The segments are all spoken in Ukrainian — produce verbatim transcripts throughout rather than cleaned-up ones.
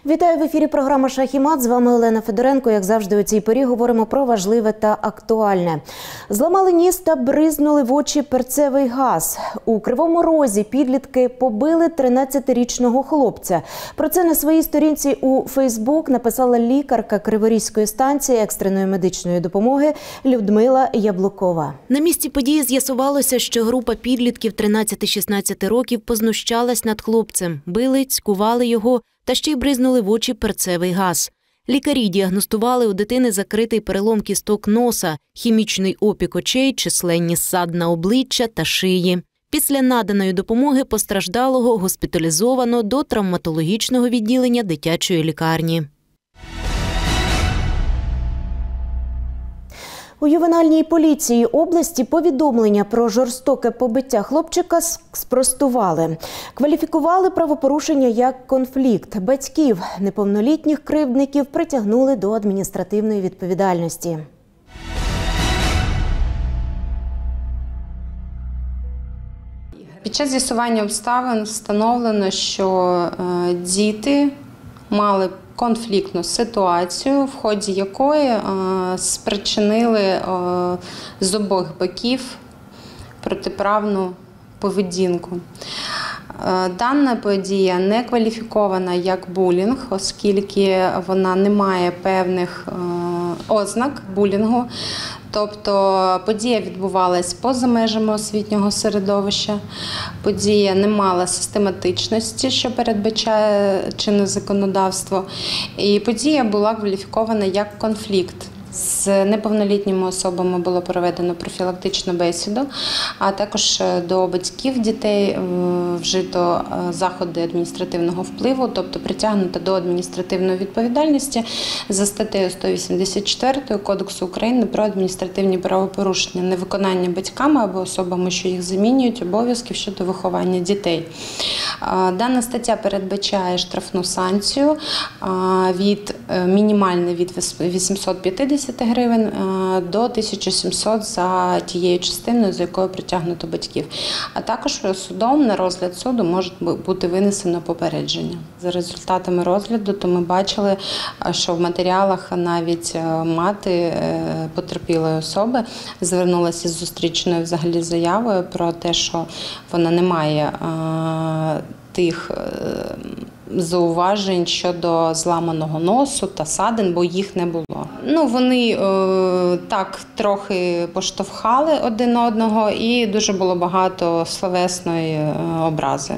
Вітаю в ефірі програма «Шах і мат». З вами Олена Федоренко. Як завжди, у цій порі говоримо про важливе та актуальне. Зламали ніс та бризнули в очі перцевий газ. У Кривому Розі підлітки побили тринадцятирічного хлопця. Про це на своїй сторінці у Фейсбук написала лікарка Криворізької станції екстреної медичної допомоги Людмила Яблукова. На місці події з'ясувалося, що група підлітків тринадцяти-шістнадцяти років познущалась над хлопцем, били, цькували його та ще й бризнули в очі перцевий газ. Лікарі діагностували у дитини закритий перелом кісток носа, хімічний опік очей, численні ссадини на обличчя та шиї. Після наданої допомоги постраждалого госпіталізовано до травматологічного відділення дитячої лікарні. У ювенальній поліції області повідомлення про жорстоке побиття хлопчика спростували. Кваліфікували правопорушення як конфлікт. Батьків неповнолітніх кривдників притягнули до адміністративної відповідальності. Під час з'ясування обставин встановлено, що е, діти мали конфліктну ситуацію, в ході якої е, спричинили е, з обох боків протиправну поведінку. Е, дана подія не кваліфікована як булінг, оскільки вона не має певних е, ознак булінгу. Тобто подія відбувалась поза межами освітнього середовища, подія не мала систематичності, що передбачає чинне законодавство, і подія була кваліфікована як конфлікт. З неповнолітніми особами було проведено профілактичну бесіду, а також до батьків дітей вжито заходи адміністративного впливу, тобто притягнуто до адміністративної відповідальності за статтею сто вісімдесят чотири Кодексу України про адміністративні правопорушення, невиконання батьками або особами, що їх замінюють, обов'язків щодо виховання дітей. Дана стаття передбачає штрафну санкцію від мінімальної від вісімсот п'ятдесят гривень до тисячі сімсот за тією частиною, за якою притягнуто батьків. А також судом на розгляд суду може бути винесено попередження. За результатами розгляду то ми бачили, що в матеріалах навіть мати потерпілої особи звернулася з зустрічною взагалі заявою про те, що вона не має тих зауважень щодо зламаного носу та ссадин, бо їх не було. Ну, вони е, так трохи поштовхали один одного і дуже було багато словесної е, образи.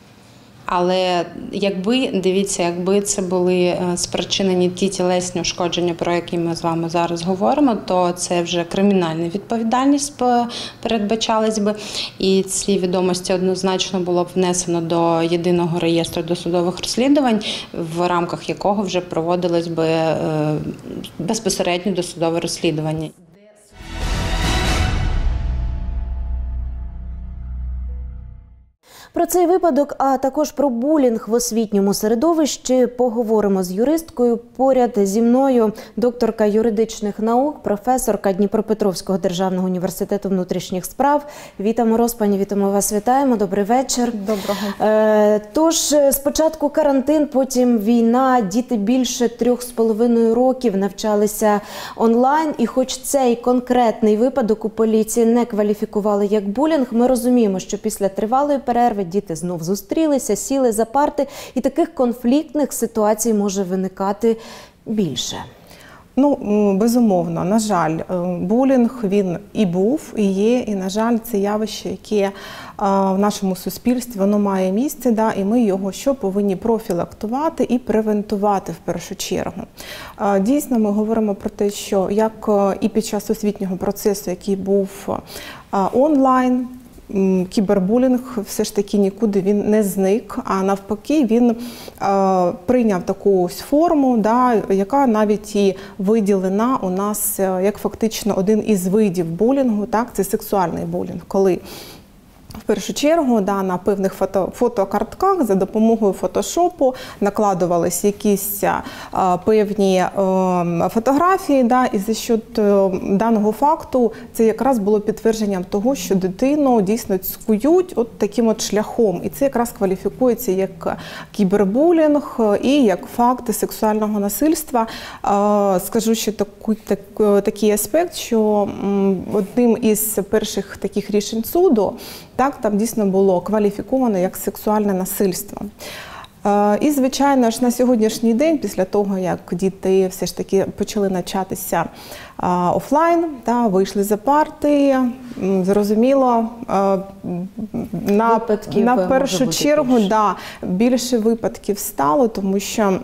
Але якби, дивіться, якби це були спричинені ті тілесні ушкодження, про які ми з вами зараз говоримо, то це вже кримінальна відповідальність передбачалась би. І ці відомості однозначно було б внесено до єдиного реєстру досудових розслідувань, в рамках якого вже проводилось би безпосередньо досудове розслідування. Про цей випадок, а також про булінг в освітньому середовищі поговоримо з юристкою. Поряд зі мною докторка юридичних наук, професорка Дніпропетровського державного університету внутрішніх справ. Віта Мороз, пані Віто, ми вас вітаємо. Добрий вечір. Доброго. Е, тож, спочатку карантин, потім війна. Діти більше трьох з половиною років навчалися онлайн. І хоч цей конкретний випадок у поліції не кваліфікували як булінг, ми розуміємо, що після тривалої перерви діти знов зустрілися, сіли за парти, і таких конфліктних ситуацій може виникати більше. Ну, безумовно, на жаль, булінг, він і був, і є, і, на жаль, це явище, яке в нашому суспільстві, воно має місце, да, і ми його що повинні профілактувати і превентувати в першу чергу. Дійсно, ми говоримо про те, що як і під час освітнього процесу, який був онлайн, кібербулінг все ж таки нікуди він не зник, а навпаки він е, прийняв таку ось форму, да, яка навіть і виділена у нас як фактично один із видів булінгу, так, це сексуальний булінг, коли В першу чергу, да, на певних фото, фотокартках за допомогою фотошопу накладувалися якісь а, певні а, фотографії, да, і за счет а, даного факту це якраз було підтвердженням того, що дитину дійсно цькують от таким от шляхом. І це якраз кваліфікується як кібербулінг і як факти сексуального насильства. А, скажу ще таку, так, такий аспект, що м, одним із перших таких рішень суду, так, там дійсно було кваліфіковано як сексуальне насильство. І, звичайно ж, на сьогоднішній день, після того, як діти все ж таки почали навчатися офлайн, да, вийшли за парти, зрозуміло, на, Випадків, на першу чергу більше. Да, більше випадків стало, тому що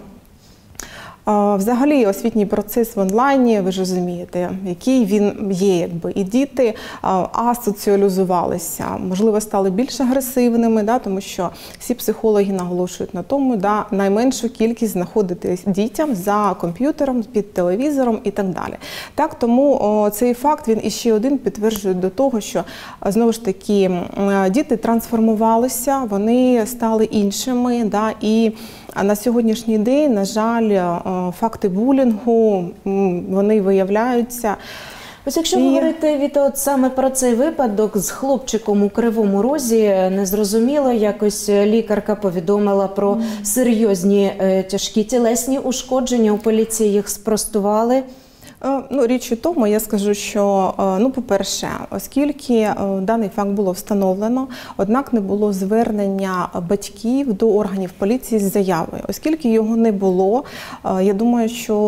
взагалі освітній процес в онлайні, ви ж розумієте, який він є, якби, і діти асоціалізувалися, можливо, стали більш агресивними, да, тому що всі психологи наголошують на тому, да, найменшу кількість знаходити дітям за комп'ютером, під телевізором і так далі. Так, тому о, цей факт, він іще один підтверджує до того, що, знову ж таки, діти трансформувалися, вони стали іншими, да, і а на сьогоднішній день, на жаль, факти булінгу, вони виявляються. Ось якщо І... говорити від от саме про цей випадок з хлопчиком у Кривому Розі, незрозуміло, якось лікарка повідомила про серйозні тяжкі тілесні ушкодження, у поліції їх спростували. Ну, річ у тому, я скажу, що, ну, по-перше, оскільки даний факт було встановлено, однак не було звернення батьків до органів поліції з заявою. Оскільки його не було, я думаю,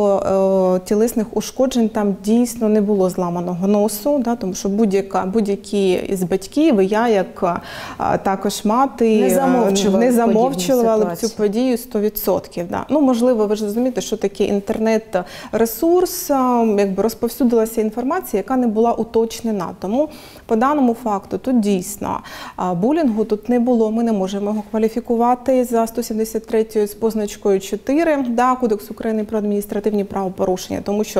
що тілесних ушкоджень там дійсно не було зламаного носу, да, тому що будь-яка, будь-які з батьків, і я, як також мати, не замовчували, не замовчували цю подію сто відсотків. Да. Ну, можливо, ви ж розумієте, що таке інтернет-ресурс, якби розповсюдилася інформація, яка не була уточнена. Тому по даному факту тут дійсно булінгу тут не було. Ми не можемо його кваліфікувати за сто сімдесят третьою з позначкою чотири, да, Кодексу України про адміністративні правопорушення, тому що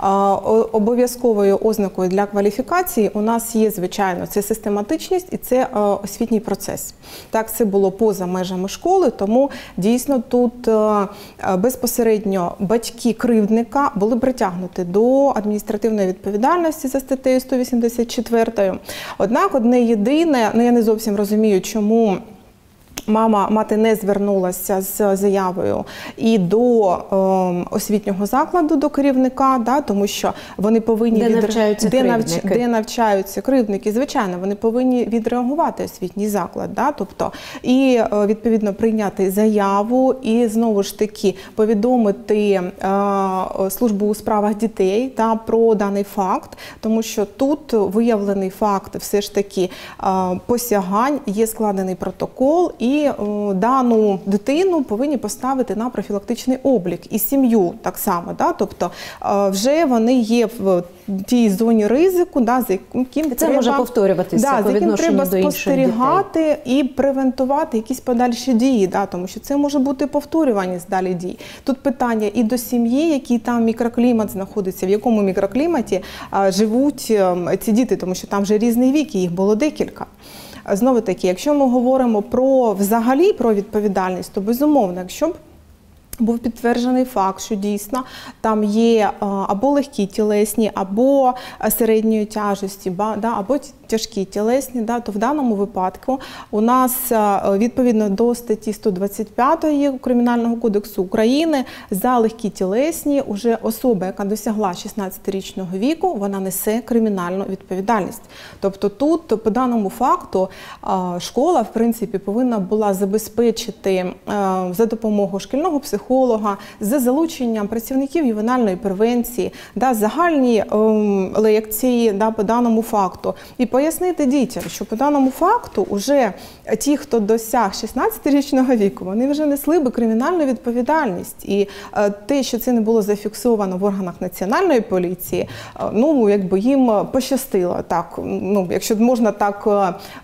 обов'язковою ознакою для кваліфікації у нас є, звичайно, це систематичність і це освітній процес. Так, це було поза межами школи, тому дійсно тут безпосередньо батьки кривдника були притягнуті до адміністративної відповідальності за статтею сто вісімдесят четвертою. Однак одне єдине, ну я не зовсім розумію, чому мама, мати не звернулася з заявою і до е, освітнього закладу, до керівника, да, тому що вони повинні де від... навчаються де, кривдники. навч... де навчаються кривдники, звичайно, вони повинні відреагувати освітній заклад, да, тобто і е, відповідно прийняти заяву і знову ж таки повідомити е, службу у справах дітей та про даний факт, тому що тут виявлений факт все ж таки е, посягань, є складений протокол. І о, дану дитину повинні поставити на профілактичний облік. І сім'ю так само. Да? Тобто о, вже вони є в тій зоні ризику, да, за яким це треба, може повторюватися да, по відношенню до інших дітей. спостерігати і превентувати якісь подальші дії, да? Тому що це може бути повторюваність далі дій. Тут питання і до сім'ї, який там мікроклімат знаходиться, в якому мікрокліматі а, живуть а, ці діти, тому що там вже різний вік, і їх було декілька. Знову таки, якщо ми говоримо про взагалі про відповідальність, то безумовно, якщо б був підтверджений факт, що дійсно там є або легкі тілесні, або середньої тяжесті, або тяжкі тілесні, то в даному випадку у нас відповідно до статті сто двадцять п'ятої Кримінального кодексу України за легкі тілесні уже особа, яка досягла шістнадцятирічного віку, вона несе кримінальну відповідальність. Тобто тут по даному факту школа, в принципі, повинна була забезпечити за допомогою шкільного психолога, психолога, за залученням працівників ювенальної превенції, да, загальні ем, лекції, да, по даному факту. І пояснити дітям, що по даному факту вже ті, хто досяг шістнадцятирічного віку, вони вже несли би кримінальну відповідальність. І е, те, що це не було зафіксовано в органах національної поліції, е, ну, якби їм пощастило, так, ну, якщо можна так е,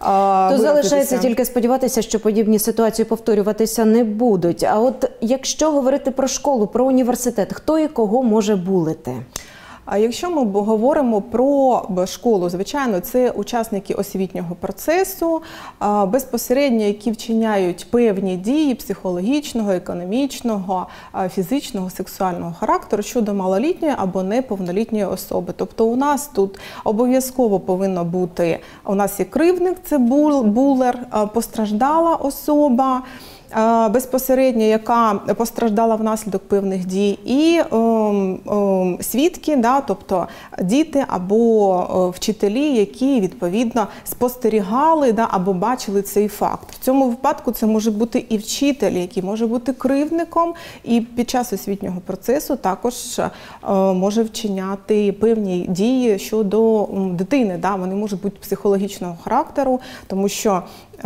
То залишається тільки сподіватися, що подібні ситуації повторюватися не будуть. А от якщо говорити про школу, про університет, хто і кого може булити? А якщо ми б говоримо про школу, звичайно, це учасники освітнього процесу, безпосередньо, які вчиняють певні дії психологічного, економічного, фізичного, сексуального характеру щодо малолітньої або неповнолітньої особи. Тобто у нас тут обов'язково повинно бути, у нас є кривдник, це булер, постраждала особа, безпосередньо, яка постраждала внаслідок певних дій, і е, е, свідки, да, тобто діти або е, вчителі, які відповідно спостерігали, да, або бачили цей факт. В цьому випадку це може бути і вчитель, який може бути кривдником, і під час освітнього процесу також е, може вчиняти певні дії щодо дитини. Да, вони можуть бути психологічного характеру, тому що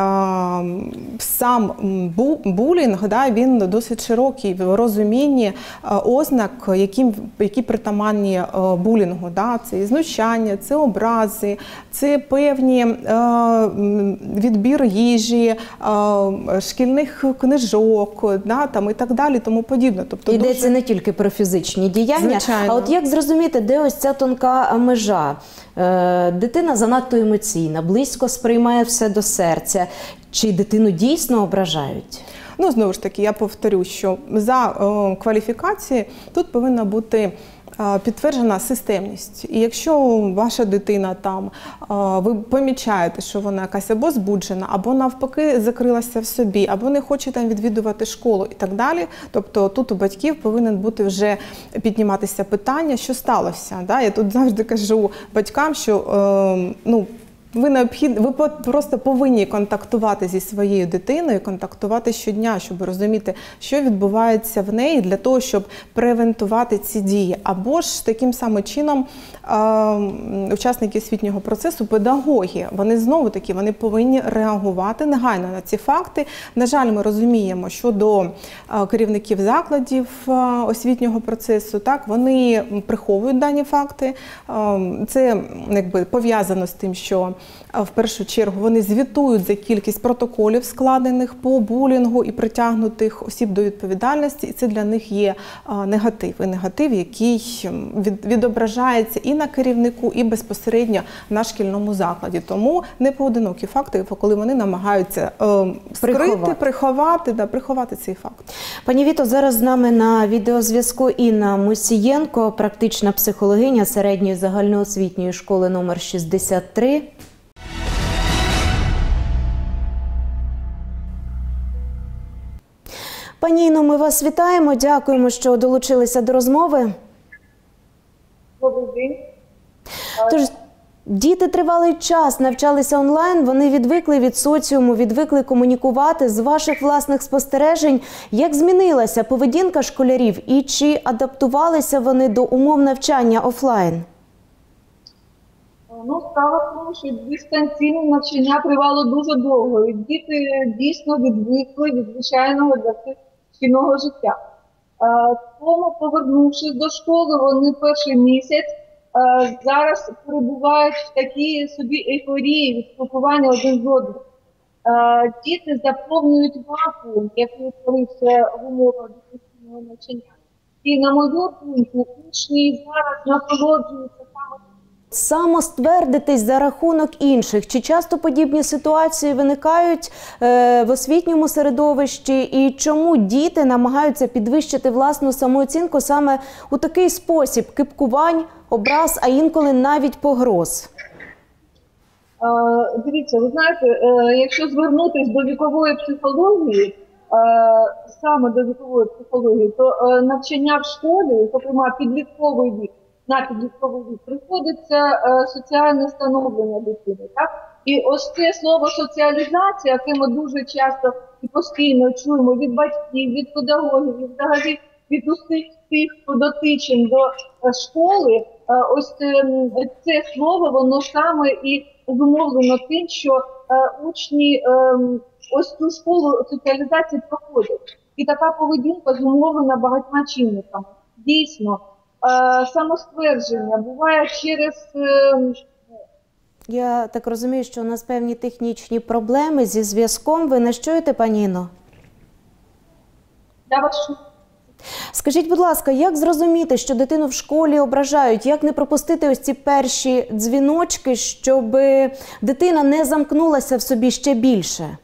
сам булінг, да, він досить широкий в розумінні ознак, які, які притаманні булінгу. Да. Це і знущання, це образи, це певні відбір їжі, шкільних книжок, да, там, і так далі, тому подібне. Тобто йдеться дуже... не тільки про фізичні діяння, Звичайно. А от як зрозуміти, де ось ця тонка межа? Дитина занадто емоційна, близько сприймає все до серця. Чи дитину дійсно ображають? Ну, знову ж таки, я повторю, що за е, кваліфікацією тут повинна бути е, підтверджена системність. І якщо ваша дитина там, е, ви помічаєте, що вона якась або збуджена, або навпаки закрилася в собі, або не хоче там відвідувати школу і так далі, тобто тут у батьків повинен бути вже підніматися питання, що сталося. Да? Я тут завжди кажу батькам, що е, ну, Ви необхід... ви просто повинні контактувати зі своєю дитиною, контактувати щодня, щоб розуміти, що відбувається в неї, для того, щоб превентувати ці дії. Або ж таким самим чином е... учасники освітнього процесу, педагоги, вони знову-таки вони повинні реагувати негайно на ці факти. На жаль, ми розуміємо, що до керівників закладів освітнього процесу, так, вони приховують дані факти. Це якби пов'язано з тим, що в першу чергу вони звітують за кількість протоколів, складених по булінгу і притягнутих осіб до відповідальності, і це для них є негатив. І негатив, який відображається і на керівнику, і безпосередньо на шкільному закладі. Тому не поодинокі факти, коли вони намагаються скрити, приховати, приховати, да, приховати цей факт. Пані Віто, зараз з нами на відеозв'язку Інна Мусієнко, практична психологиня середньої загальноосвітньої школи номер шістдесят три. Пані Інно, ми вас вітаємо, дякуємо, що долучилися до розмови. Добрий день. Тож, діти тривалий час навчалися онлайн, вони відвикли від соціуму, відвикли комунікувати. З ваших власних спостережень, як змінилася поведінка школярів і чи адаптувалися вони до умов навчання офлайн? Ну, справа в тому, що дистанційне навчання тривало дуже довго. І діти дійсно відвикли від звичайного для них шкільного життя. Тому, повернувшись до школи, вони перший місяць зараз перебувають в такій собі ейфорії від спілкування один з одним. Діти заповнюють вакуум, який утворився в умовах дистанційного навчання. І, на мою думку, учні зараз насолоджуються саме Самоствердитись за рахунок інших. Чи часто подібні ситуації виникають е, в освітньому середовищі? І чому діти намагаються підвищити власну самооцінку саме у такий спосіб – кипкувань, образ, а інколи навіть погроз? Е, дивіться, ви знаєте, е, якщо звернутися до вікової психології, е, саме до вікової психології, то е, навчання в школі, зокрема підлітковий вік, на підлітковий вік, приходиться е, соціальне становлення дитини. Так? І ось це слово соціалізація, яке ми дуже часто і постійно чуємо від батьків, від педагогів, і взагалі від усіх тих, хто дотичен до е, школи, е, ось е, це слово, воно саме і зумовлено тим, що е, учні е, ось цю школу соціалізації проходять. І така поведінка зумовлена багатьма чинниками. Дійсно, самоствердження буває через... Я так розумію, що у нас певні технічні проблеми зі зв'язком. Ви не чуєте, пані Інно? Я вас чую. Скажіть, будь ласка, як зрозуміти, що дитину в школі ображають? Як не пропустити ось ці перші дзвіночки, щоб дитина не замкнулася в собі ще більше?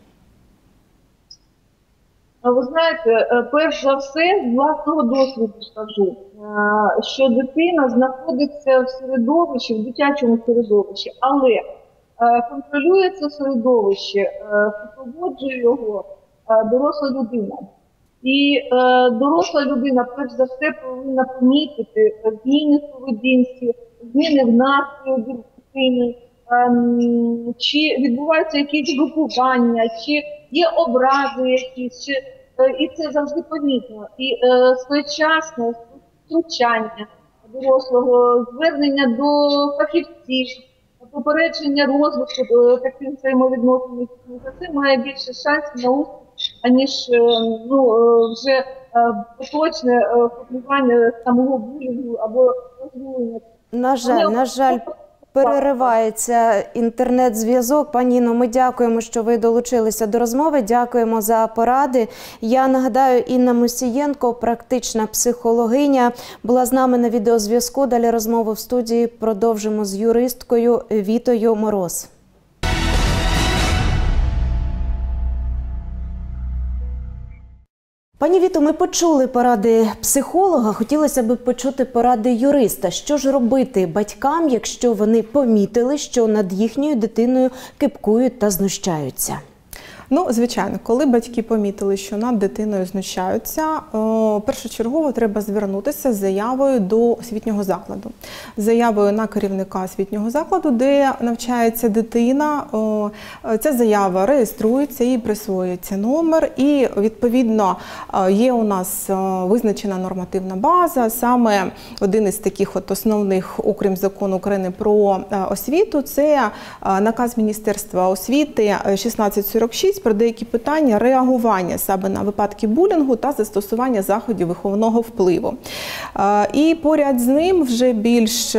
Ви знаєте, перш за все, з власного досвіду скажу, що дитина знаходиться в середовищі, в дитячому середовищі, але контролює це середовище, супроводжує його доросла людина. І е, доросла людина, перш за все, повинна помітити зміни в поведінці, зміни в настрої дитини, е, чи відбуваються якісь групування, чи є образи якісь, чи, е, і це завжди помітно. І е, своєчасне втручання дорослого, звернення до фахівців, попередження розвитку таким взаємовідносин, це має більше шансів на успіх, аніж ну, вже поточне формування самого булінгу або розрулення. На жаль, на жаль, переривається інтернет-зв'язок. Пані Інно, ми дякуємо, що ви долучилися до розмови, дякуємо за поради. Я нагадаю, Інна Мусієнко, практична психологиня, була з нами на відеозв'язку. Далі розмову в студії продовжимо з юристкою Вітою Мороз. Пані Віто, ми почули поради психолога, хотілося б почути поради юриста. Що ж робити батькам, якщо вони помітили, що над їхньою дитиною кипкують та знущаються? Ну, звичайно, коли батьки помітили, що над дитиною знущаються, першочергово треба звернутися з заявою до освітнього закладу. З заявою на керівника освітнього закладу, де навчається дитина. Ця заява реєструється і присвоюється номер. І, відповідно, є у нас визначена нормативна база. Саме один із таких от основних, окрім закону України про освіту, це наказ Міністерства освіти шістнадцять сорок шість про деякі питання реагування саме на випадки булінгу та застосування заходів виховного впливу. І поряд з ним вже більш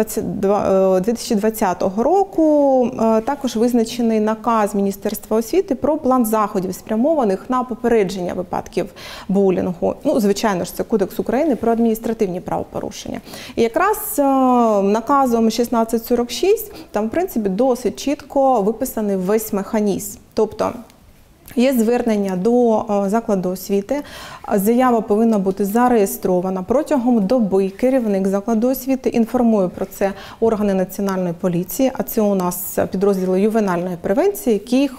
дві тисячі двадцятого року також визначений наказ Міністерства освіти про план заходів, спрямованих на попередження випадків булінгу. Ну, звичайно ж, це Кодекс України про адміністративні правопорушення. І якраз наказом шістнадцять сорок шість там, в принципі, досить чітко виписаний весь механізм. Тобто, є звернення до закладу освіти, заява повинна бути зареєстрована. Протягом доби керівник закладу освіти інформує про це органи Національної поліції, а це у нас підрозділи ювенальної превенції, яких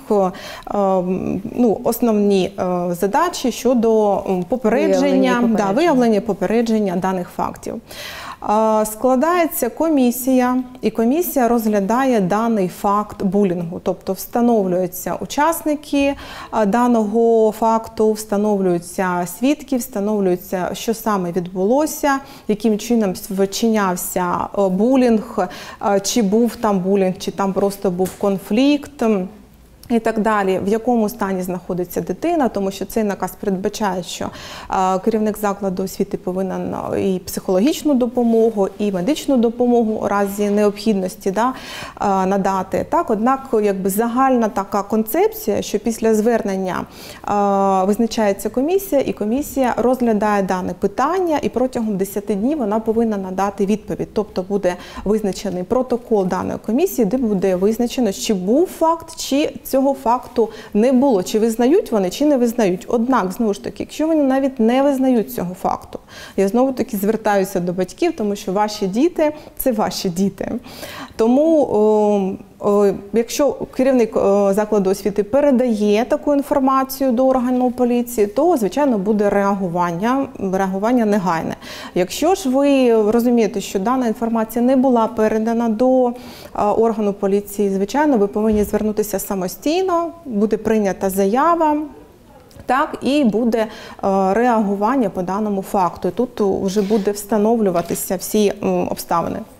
ну, основні задачі щодо попередження, виявлення, да, виявлення, попередження даних фактів. Складається комісія, і комісія розглядає даний факт булінгу. Тобто встановлюються учасники даного факту, встановлюються свідки, встановлюється, що саме відбулося, яким чином вчинявся булінг, чи був там булінг, чи там просто був конфлікт. І так далі, в якому стані знаходиться дитина, тому що цей наказ передбачає, що керівник закладу освіти повинен і психологічну допомогу, і медичну допомогу у разі необхідності, да, надати. Так, однак, якби загальна така концепція, що після звернення визначається комісія, і комісія розглядає дане питання, і протягом десяти днів вона повинна надати відповідь. Тобто буде визначений протокол даної комісії, де буде визначено, чи був факт, чи цього факту не було, чи визнають вони, чи не визнають. Однак, знову ж таки, якщо вони навіть не визнають цього факту, я знову таки звертаюся до батьків, тому що ваші діти – це ваші діти. Тому, о, о, якщо керівник о, закладу освіти передає таку інформацію до органу поліції, то, звичайно, буде реагування, реагування негайне. Якщо ж ви розумієте, що дана інформація не була передана до о, органу поліції, звичайно, ви повинні звернутися самостійно, буде прийнята заява, так, і буде е, реагування по даному факту. І тут вже буде встановлюватися всі е, обставини.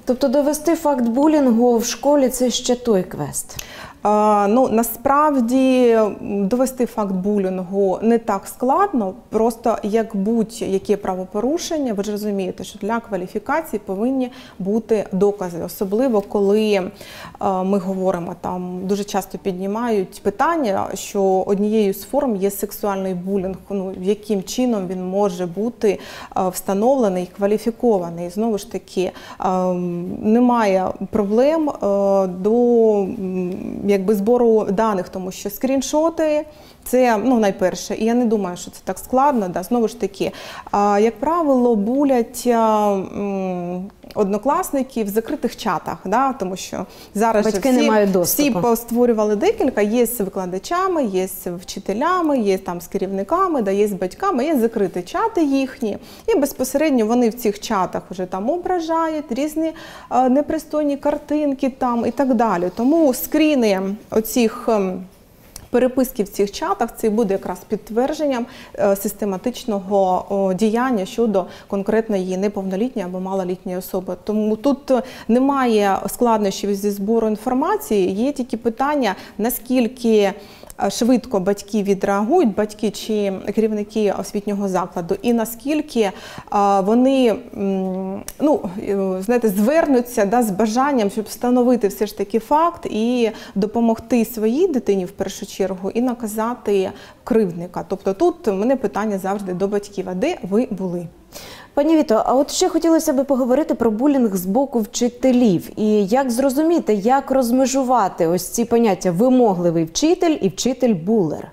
Тобто довести факт булінгу в школі – це ще той квест? А, ну, насправді довести факт булінгу не так складно, просто як будь-яке правопорушення, ви ж розумієте, що для кваліфікації повинні бути докази, особливо коли а, ми говоримо, там дуже часто піднімають питання, що однією з форм є сексуальний булінг, ну, яким чином він може бути а, встановлений, кваліфікований. Знову ж таки, а, немає проблем а, до якби збору даних, тому що скріншоти – це, ну, найперше, і я не думаю, що це так складно. Да. Знову ж таки, а, як правило, булять а, м, однокласники в закритих чатах, да, тому що зараз батьки всі, не мають доступу. всі створювали декілька, є з викладачами, є з вчителями, є там з керівниками, да, є з батьками, є закриті чати їхні, і безпосередньо вони в цих чатах вже там ображають, різні а, непристойні картинки там і так далі. Тому скріни оцих переписки в цих чатах це буде якраз підтвердженням систематичного діяння щодо конкретної неповнолітньої або малолітньої особи. Тому тут немає складнощів зі збору інформації, є тільки питання, наскільки швидко батьки відреагують, батьки чи керівники освітнього закладу, і наскільки вони, ну, знаєте, звернуться, да, з бажанням, щоб встановити все ж таки факт і допомогти своїй дитині в першу чергу і наказати кривдника. Тобто тут у мене питання завжди до батьків: а де ви були? Пані Віто, а от ще хотілося б поговорити про булінг з боку вчителів. І як зрозуміти, як розмежувати ось ці поняття вимогливий вчитель і вчитель-булер?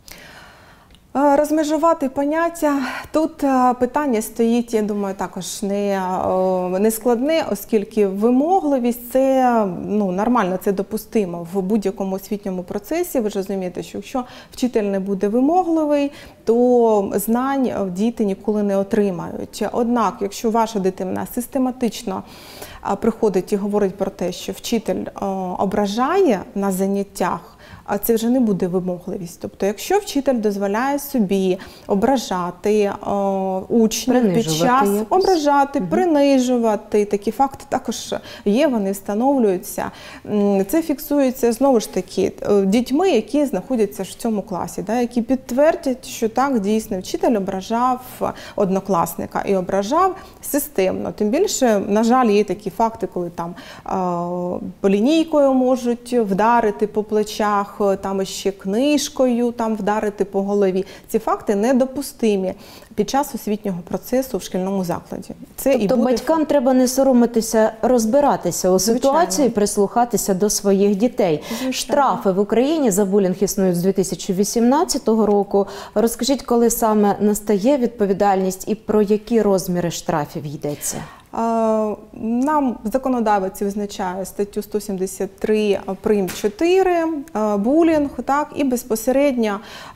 Розмежувати поняття. Тут питання стоїть, я думаю, також не, не складне, оскільки вимогливість – це, ну, нормально, це допустимо в будь-якому освітньому процесі. Ви ж розумієте, що якщо вчитель не буде вимогливий, то знань діти ніколи не отримають. Однак, якщо ваша дитина систематично приходить і говорить про те, що вчитель ображає на заняттях, а це вже не буде вимогливість. Тобто, якщо вчитель дозволяє собі ображати о, учнів під час, якось. ображати, угу. принижувати, такі факти також є, вони встановлюються. Це фіксується, знову ж таки, дітьми, які знаходяться в цьому класі, да, які підтвердять, що так, дійсно, вчитель ображав однокласника і ображав системно. Тим більше, на жаль, є такі факти, коли там о, лінійкою можуть вдарити по плечах, там ще книжкою там вдарити по голові. Ці факти недопустимі під час освітнього процесу в шкільному закладі. Це тобто і буде... батькам треба не соромитися розбиратися у ситуації, прислухатися до своїх дітей. Звичайно. Штрафи в Україні за булінг існують з дві тисячі вісімнадцятого року. Розкажіть, коли саме настає відповідальність і про які розміри штрафів йдеться? Нам законодавець визначає статтю сто сімдесят три прим. чотири булінг, так, і безпосередньо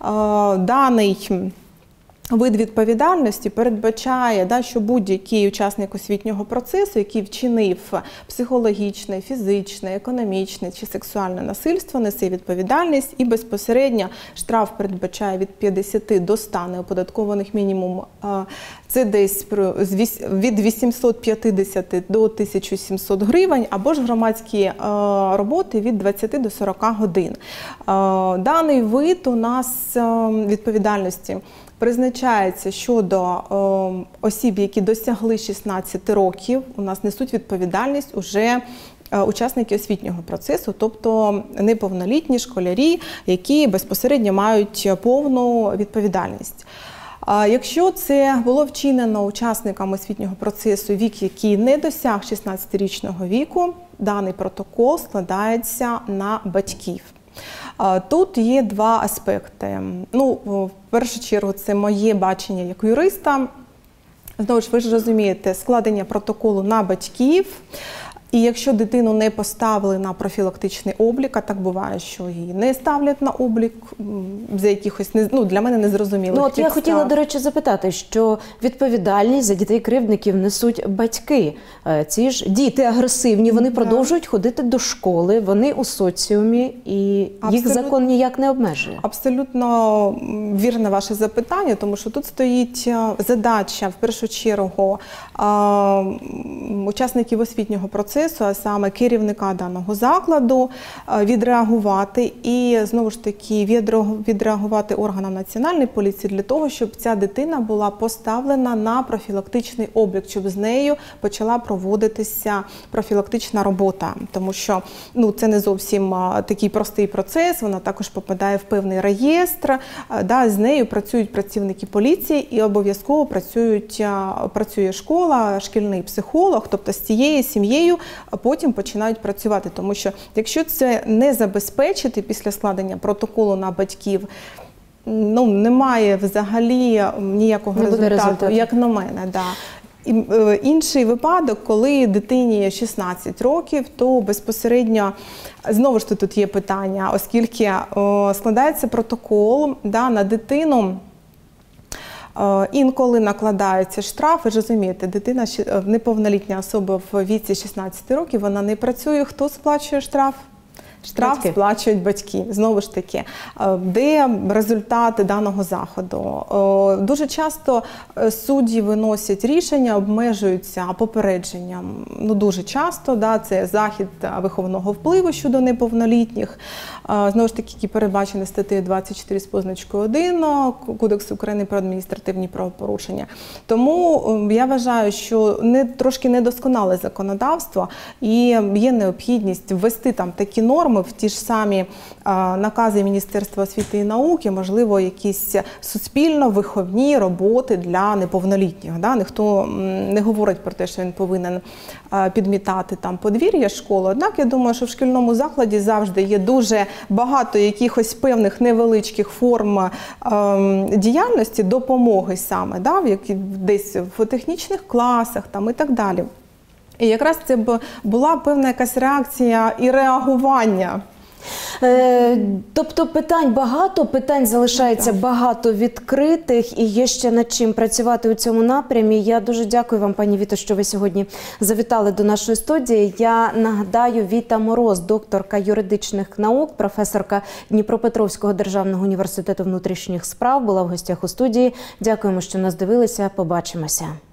даний вид відповідальності передбачає, да, що будь-який учасник освітнього процесу, який вчинив психологічне, фізичне, економічне чи сексуальне насильство, несе відповідальність, і безпосередньо штраф передбачає від п'ятдесят до ста неоподаткованих мінімум. Це десь від вісімсот п'ятдесят до тисячі сімсот гривень, або ж громадські роботи від двадцяти до сорока годин. Даний вид у нас відповідальності призначається щодо е, осіб, які досягли шістнадцяти років, у нас несуть відповідальність уже е, учасники освітнього процесу, тобто неповнолітні школярі, які безпосередньо мають повну відповідальність. А якщо це було вчинено учасникам освітнього процесу, вік, який не досяг шістнадцятирічного віку, даний протокол складається на батьків. Тут є два аспекти. Ну, в першу чергу, це моє бачення як юриста. Знову ж, ви ж розумієте, складення протоколу на батьків І якщо дитину не поставили на профілактичний облік, а так буває, що її не ставлять на облік за якихось, ну, для мене незрозумілих Ну, от підстав. я хотіла, до речі, запитати, що відповідальність за дітей-кривдників несуть батьки. Ці ж діти агресивні, вони Да. продовжують ходити до школи, вони у соціумі, і їх Абсолютно. закон ніяк не обмежує. Абсолютно вірне ваше запитання, тому що тут стоїть задача, в першу чергу, учасників освітнього процесу, а саме керівника даного закладу, відреагувати і, знову ж таки, відреагувати органам Національної поліції для того, щоб ця дитина була поставлена на профілактичний облік, щоб з нею почала проводитися профілактична робота. Тому що ну, це не зовсім такий простий процес, вона також попадає в певний реєстр, да, з нею працюють працівники поліції і обов'язково працюють, працює школа, шкільний психолог, тобто з цією сім'єю потім починають працювати. Тому що якщо це не забезпечити після складення протоколу на батьків, ну, немає взагалі ніякого Не буде результату, результату. як на мене. Да. І, е, інший випадок, коли дитині шістнадцять років, то безпосередньо, знову ж тут є питання, оскільки е, складається протокол, да, на дитину, е, інколи накладаються штрафи. Ви ж розумієте, дитина, неповнолітня особа в віці шістнадцяти років, вона не працює, хто сплачує штраф? Штраф Батьки. сплачують батьки. Знову ж таки, де результати даного заходу? Дуже часто судді виносять рішення, обмежуються попередженням. Ну, дуже часто, да, це захід виховного впливу щодо неповнолітніх. Знову ж таки, які передбачені статтею двадцять чотири з позначкою один Кодексу України про адміністративні правопорушення. Тому я вважаю, що не, трошки недосконале законодавство і є необхідність ввести там такі норми, в ті ж самі а, накази Міністерства освіти і науки, можливо, якісь суспільно-виховні роботи для неповнолітніх. Да? Ніхто м, не говорить про те, що він повинен а, підмітати там подвір'я школи. Однак, я думаю, що в шкільному закладі завжди є дуже багато якихось певних невеличких форм а, діяльності, допомоги саме, да? в які, десь в технічних класах там, і так далі. І якраз це б була певна якась реакція і реагування. Е, тобто питань багато, питань залишається Так. багато відкритих і є ще над чим працювати у цьому напрямі. Я дуже дякую вам, пані Віто, що ви сьогодні завітали до нашої студії. Я нагадаю, Віта Мороз, докторка юридичних наук, професорка Дніпропетровського державного університету внутрішніх справ, була в гостях у студії. Дякуємо, що нас дивилися. Побачимося.